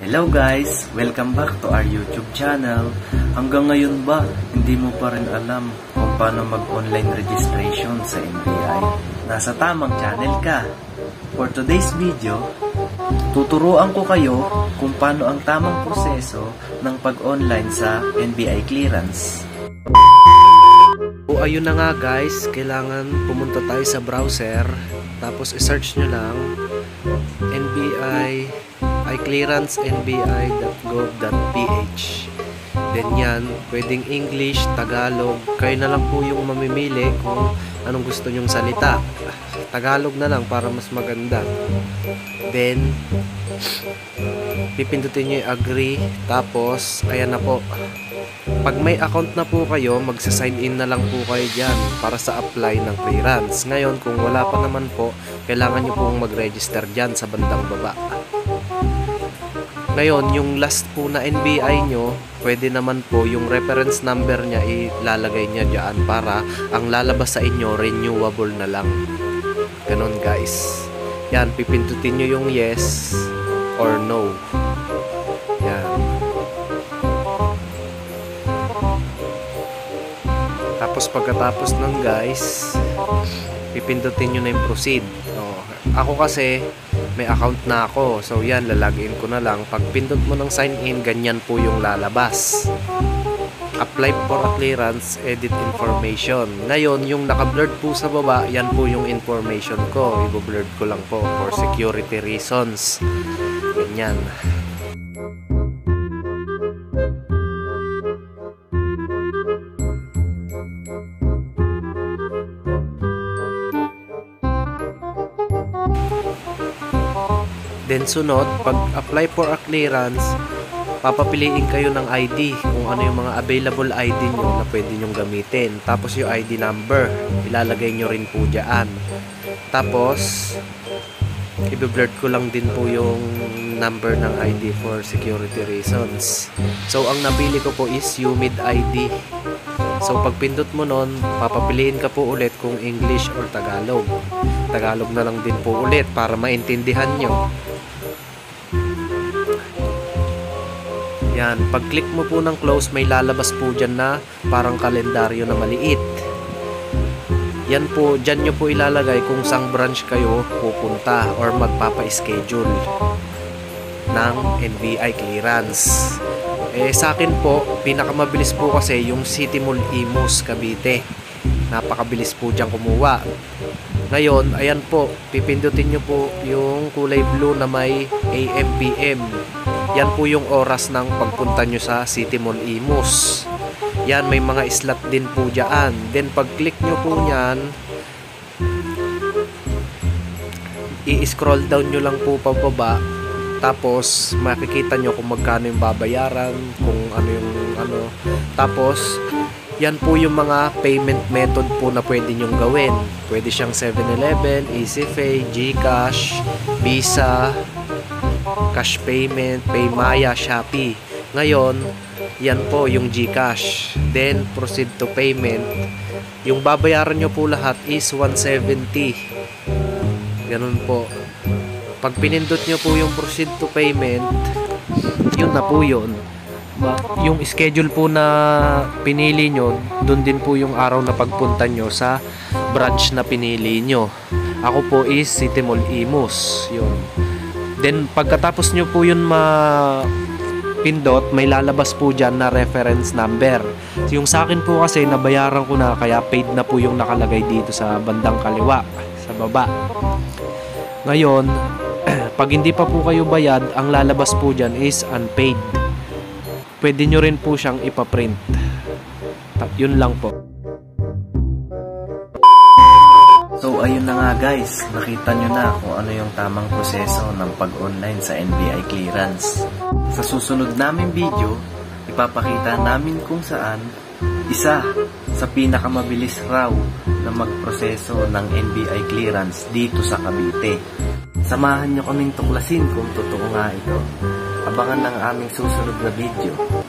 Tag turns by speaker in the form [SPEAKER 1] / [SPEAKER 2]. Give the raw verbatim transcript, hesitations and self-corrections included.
[SPEAKER 1] Hello guys! Welcome back to our YouTube channel. Hanggang ngayon ba, hindi mo pa rin alam kung paano mag-online registration sa N B I? Nasa tamang channel ka. For today's video, tuturuan ko kayo kung paano ang tamang proseso ng pag-online sa N B I clearance.
[SPEAKER 2] O ayun na nga guys, kailangan pumunta tayo sa browser, tapos i-search nyo lang N B I clearance N B I dot gov dot p h. Then yan, pwedeng English, Tagalog, kayo na lang po yung mamimili kung anong gusto nyong salita. Tagalog na lang para mas maganda. Then pipindutin nyo yung agree, tapos ayan na po. Pag may account na po kayo, magsa-sign in na lang po kayo dyan para sa apply ng clearance. Ngayon, kung wala pa naman po, kailangan nyo pong mag-register dyan sa bandang baba. Ngayon, yung last po na N B I nyo, pwede naman po yung reference number nya ilalagay nya dyan para ang lalabas sa inyo, renewable na lang. Ganon guys. Yan, pipindutin nyo yung yes or no. Yan. Tapos pagkatapos ng guys, pipindutin nyo na yung proceed. O, ako kasi may account na ako, so yan, lalagin ko na lang. Pag pindot mo ng sign in, ganyan po yung lalabas. Apply for a clearance, edit information. Ngayon, yung naka-blurred po sa baba, yan po yung information ko. I-blurred ko lang po for security reasons. Ganyan. Then sunod, pag apply for a clearance, papapiliin kayo ng I D kung ano yung mga available I D nyo na pwede nyong gamitin. Tapos yung I D number, ilalagay nyo rin po dyan. Tapos i-blurred ko lang din po yung number ng I D for security reasons. So ang napili ko po is U M I D I D. So pag pindot mo nun, papapiliin ka po ulit kung English or Tagalog. Tagalog na lang din po ulit para maintindihan nyo. Yan, pag click mo po ng close, may lalabas po dyan na parang kalendaryo na maliit. Yan po, dyan nyo po ilalagay kung sang branch kayo pupunta or magpapa-schedule ng N B I clearance. Eh sa akin po, pinakamabilis po kasi yung City Mall Imus, Cavite. Napakabilis po dyan kumuha. Ngayon, ayan po, pipindutin nyo po yung kulay blue na may A M P M. Yan po yung oras ng pagpunta nyo sa City Mall Imus. Yan, may mga slot din po dyan. Then pag click nyo po nyan, i-scroll down nyo lang po pababa. Tapos makikita nyo kung magkano yung babayaran, kung ano yung ano. Tapos yan po yung mga payment method po na pwede nyong gawin. Pwede siyang seven eleven, EasyPay, GCash, Visa, cash payment, Paymaya, Shopee. Ngayon, yan po yung GCash. Then proceed to payment. Yung babayaran nyo po lahat is one seventy. Ganun po. Pag pinindot nyo po yung proceed to payment, yun na po yun. Yung schedule po na pinili nyo, dun din po yung araw na pagpunta nyo sa branch na pinili nyo. Ako po is City Mall Imus. Yun. Then pagkatapos nyo po yun ma-pindot, may lalabas po dyan na reference number. Yung sa akin po kasi nabayaran ko na, kaya paid na po yung nakalagay dito sa bandang kaliwa, sa baba. Ngayon, pag hindi pa po kayo bayad, ang lalabas po dyan is unpaid. Pwede nyo rin po siyang ipaprint. Yun lang po.
[SPEAKER 1] So ayun na nga guys, nakita nyo na kung ano yung tamang proseso ng pag-online sa N B I clearance. Sa susunod naming video, ipapakita namin kung saan isa sa pinakamabilis raw na magproseso ng N B I clearance dito sa Cavite. Samahan nyo kaming tuklasin kung totoo nga ito. Abangan ng aming susunod na video.